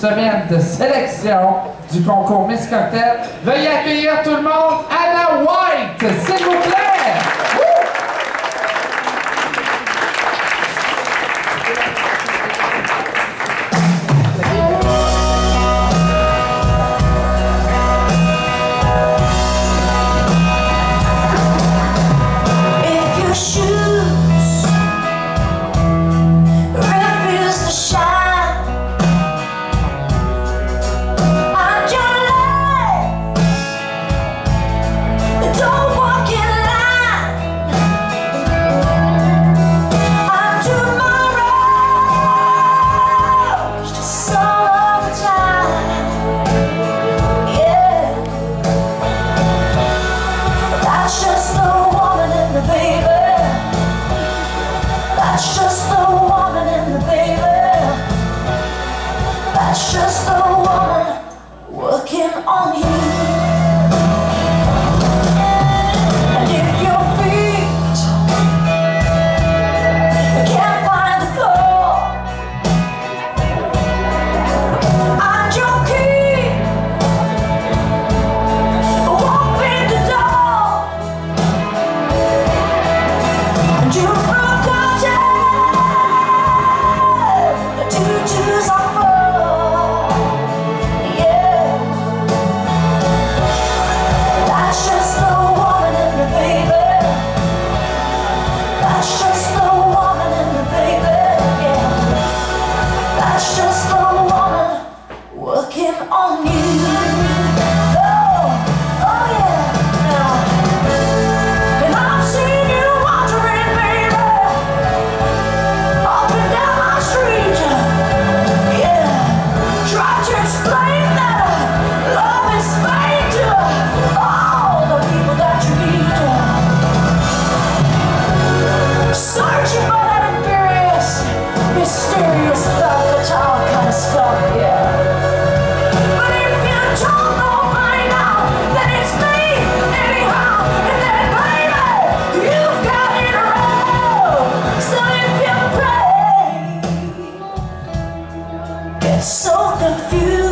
semaine de sélection du concours Miss Cocktail. Veuillez accueillir tout le monde Anna White, s'il vous plaît! That's just the woman in the baby. That's just the woman working on you. And if your feet can't find the floor, and your key won't fit the door, and you on you. Oh yeah. And I've seen you wandering, baby, up and down my street. Yeah. Try to explain that love is fate to all the people that you meet. Searching for that imperious, mysterious love, that's all kind of stuff, yeah. So confused.